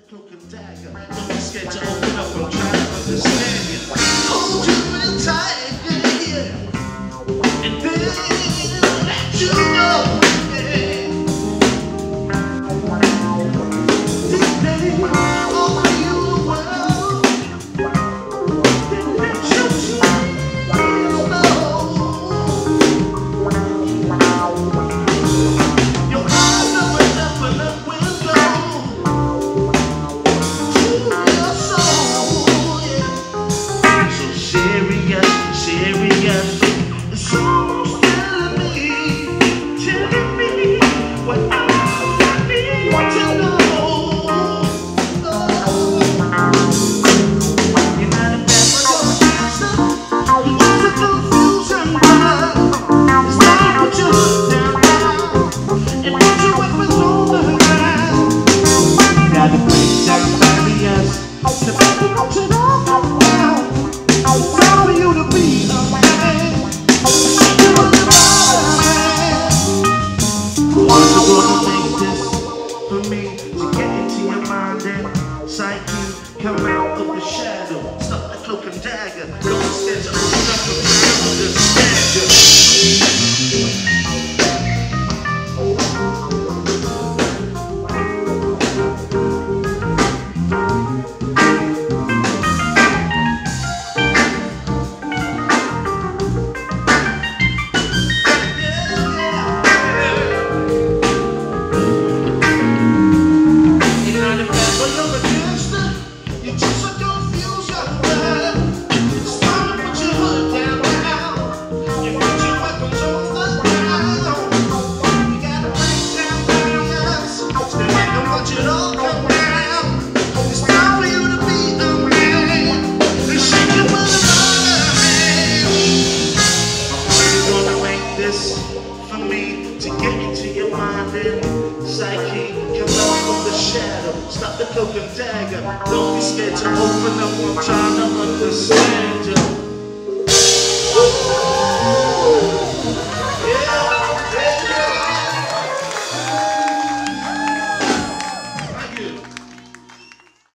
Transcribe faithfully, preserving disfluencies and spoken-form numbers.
cloak and dagger. Don't be scared to open up, I'm trying to understand you. Hold you in tight, yeah. And then let you know, yeah. This day, all for you the world. Then let you know. Your eyes never never let window to your soul, yeah. So serious, serious. It's almost telling me, telling me what I need to know. Oh. You're not a bad answer. You're just a confusion, but it's time to put your hood down now and put your weapons on the ground. You gotta break down barriers to make it all turn off around. It's time for you to be a man. You are the man. What's gonna make this for me to get into your mind and psyche? Come out of the shadow, stop the cloak and dagger. Don't be scared to open up and try to understand you. For me to get into your mind and psyche, come out from the shadow, stop the cloak and dagger. Don't be scared to open up, I'm trying to understand you.